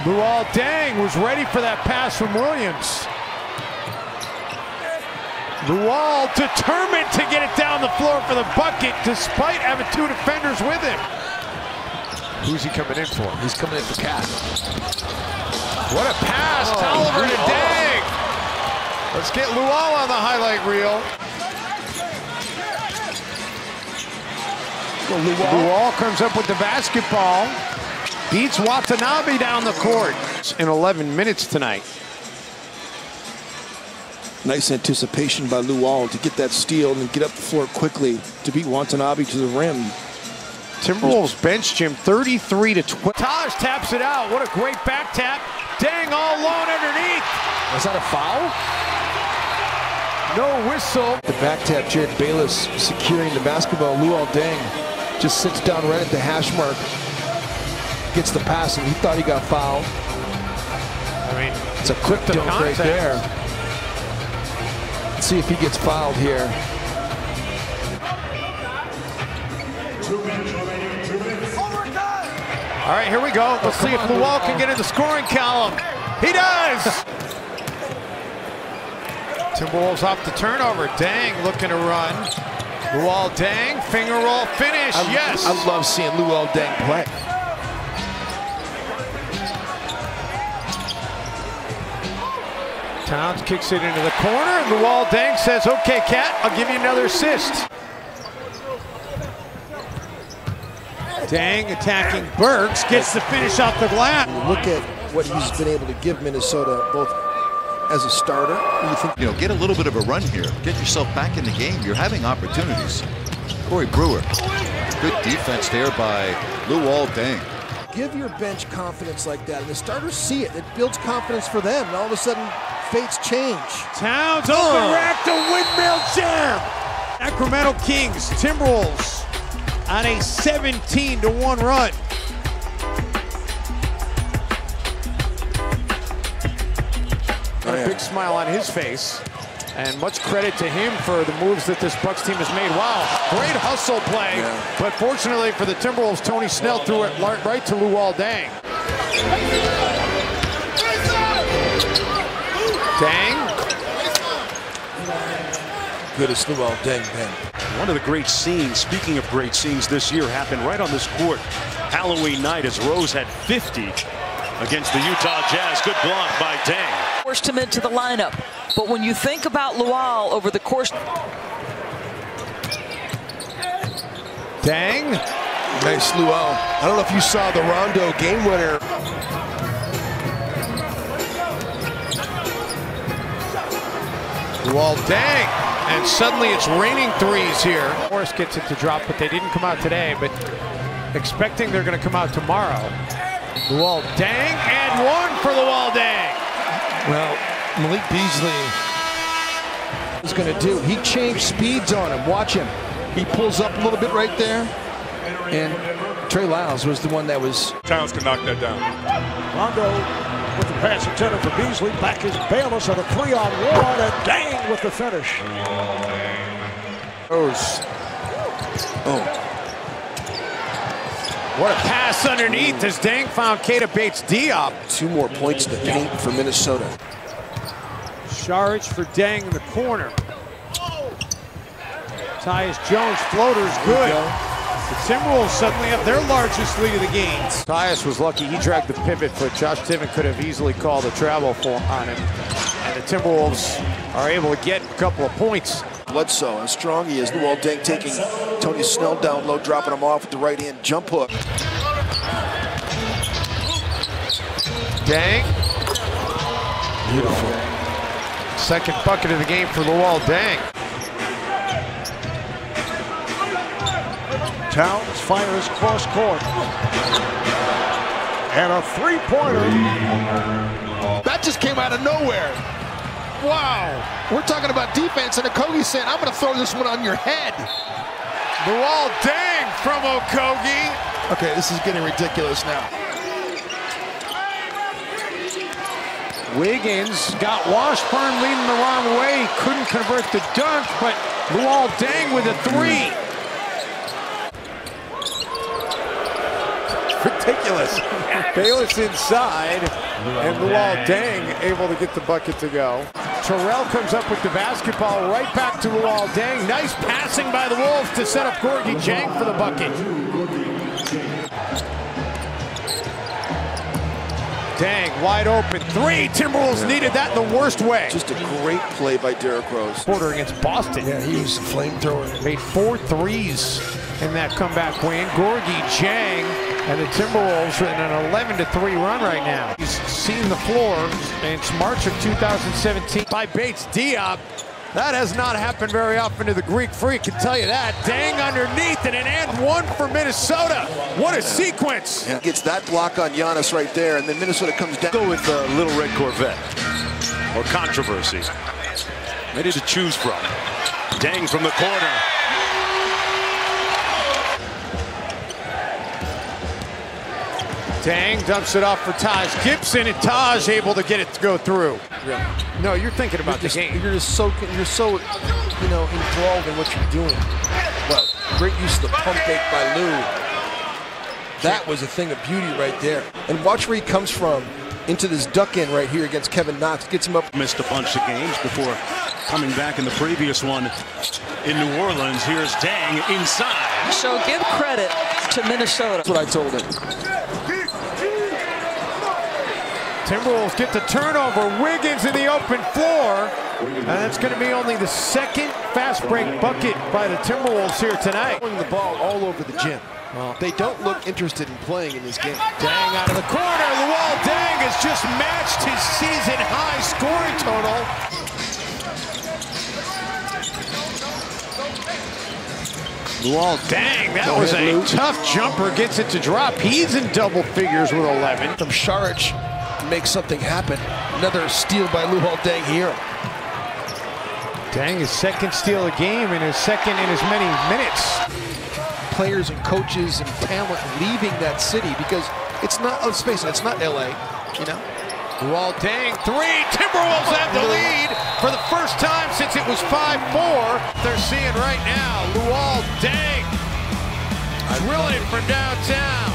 Luol Deng was ready for that pass from Williams. Luol determined to get it down the floor for the bucket despite having two defenders with him. Who's he coming in for? He's coming in for Cat. What a pass, Tolliver to Deng. Let's get Luol on the highlight reel. Luol comes up with the basketball. Beats Watanabe down the court in 11 minutes tonight. Nice anticipation by Luol to get that steal and get up the floor quickly to beat Watanabe to the rim. Timberwolves bench Jim 33 to 12. Taj taps it out. What a great back tap. Deng all alone underneath. Was that a foul? No whistle. The back tap, Jared Bayless securing the basketball. Luol Deng just sits down right at the hash mark. Gets the pass, and he thought he got fouled. I mean, it's a quick dunk right there. Let's see if he gets fouled here. All right, here we go. Let's see if Luol can get in the scoring column. He does! Timberwolves off the turnover. Deng looking to run. Luol Deng, finger roll finish, yes! I love seeing Luol Deng play. Towns kicks it into the corner, and Luol Deng says, okay, Cat, I'll give you another assist. Deng attacking Burks, gets the finish off the glass. Look at what he's been able to give Minnesota, both as a starter. You know, get a little bit of a run here. Get yourself back in the game. You're having opportunities. Corey Brewer, good defense there by Luol Deng. Give your bench confidence like that, and the starters see it. It builds confidence for them, and all of a sudden, fates change. Towns open rack to windmill jam. Sacramento Kings, Timberwolves on a 17-1 run. Got a big smile on his face, and much credit to him for the moves that this Bucks team has made. Wow, great hustle play, but fortunately for the Timberwolves, Tony Snell threw it right to Luol Deng. Deng. Good as Luol Deng, man. One of the great scenes, speaking of great scenes this year, happened right on this court. Halloween night as Rose had 50 against the Utah Jazz. Good block by Deng. Forced him into the lineup. But when you think about Luol over the course... Deng. Nice Luol. I don't know if you saw the Rondo game winner. Luol Deng. And suddenly it's raining threes here. Morris gets it to drop, but they didn't come out today, but expecting they're going to come out tomorrow. Luol Deng, and one for Luol Deng. Well, Malik Beasley is going to do. He changed speeds on him. Watch him. He pulls up a little bit right there. And Trey Lyles was the one that was... Towns can knock that down. Rondo with the pass intended for Beasley. Back is Bayless on a 3-on-1, and Deng with the finish. What a pass underneath as Deng found Keita Bates-Diop. 2 more points in the paint for Minnesota. Saric for Deng in the corner. Tyus Jones floater's good. The Timberwolves suddenly have their largest lead of the game. Tyus was lucky he dragged the pivot foot. Josh Tiven could have easily called a travel on him. And the Timberwolves are able to get a couple of points. Bledsoe, how strong he is. Luol Deng taking Tony Snell down low, dropping him off with the right-hand jump hook. Deng. Beautiful. Second bucket of the game for Luol Deng. Towns fires cross court. And a three-pointer. That just came out of nowhere. Wow. We're talking about defense, and Okogie saying, I'm going to throw this one on your head. Luol Deng from Okogie. Okay, this is getting ridiculous now. Wiggins got Washburn leading the wrong way. Couldn't convert the dunk, but Luol Deng with a 3. ridiculous. Bayless inside, and Luol Deng able to get the bucket to go. Terrell comes up with the basketball, right back to Luol Deng. Nice passing by the Wolves to set up Gorgui Dieng for the bucket. Deng wide open three. Timberwolves needed that in the worst way. Just a great play by Derrick Rose. Quarter against Boston. Yeah, he was a flamethrower. Made 4 threes in that comeback win. Gorgui Dieng and the Timberwolves are in an 11-3 run right now. He's seen the floor, and it's March of 2017 by Bates Diop. That has not happened very often to the Greek Freak, can tell you that. Deng underneath and an and one for Minnesota. What a sequence. Yeah, gets that block on Giannis right there, and then Minnesota comes down. Go with the Little Red Corvette or controversy. Ready to choose from. Deng from the corner. Deng dumps it off for Taj Gibson, and Taj able to get it to go through. Yeah. No, you're thinking about the game. You're so enthralled in what you're doing. But great use of the pump fake by Lou. That was a thing of beauty right there. And watch where he comes from into this duck in right here against Kevin Knox. Gets him up. Missed a bunch of games before coming back in the previous one in New Orleans. Here's Deng inside. So give credit to Minnesota. That's what I told him. Timberwolves get the turnover. Wiggins in the open floor. And that's going to be only the second fast break bucket by the Timberwolves here tonight. Throwing the ball all over the gym. Well, they don't look interested in playing in this game. Deng out of the corner. Luol Deng has just matched his season high scoring total. Luol Deng, that was a tough jumper. Gets it to drop. He's in double figures with 11. From Saric. Make something happen. Another steal by Luol Deng here. Deng, his second steal a game and his second in as many minutes. Players and coaches and talent leaving that city because it's not, let's face it, it's not LA, you know? Luol Deng, three. Timberwolves have the lead for the first time since it was 5-4. They're seeing right now Luol Deng drilling it from downtown.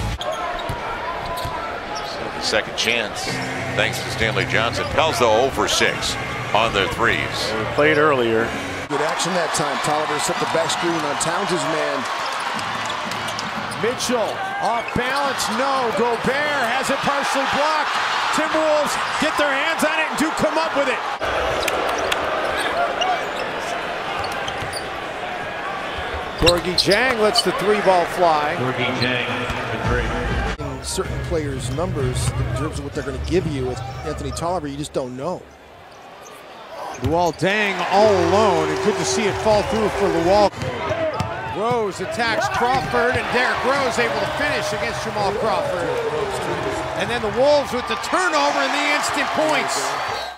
Second chance, thanks to Stanley Johnson. Pels, though, 0 for 6 on their threes. We played earlier. Good action that time. Tolliver set the back screen on Towns' man. Mitchell off balance, no. Gobert has it partially blocked. Timberwolves get their hands on it and do come up with it. Gorgui Dieng lets the 3-ball fly. Gorgui Dieng, the 3. Certain players' numbers in terms of what they're going to give you with Anthony Tolliver, you just don't know. Luol Deng all alone, and good to see it fall through for Luol. Rose attacks Crawford, and Derrick Rose able to finish against Jamal Crawford. And then the Wolves with the turnover and the instant points.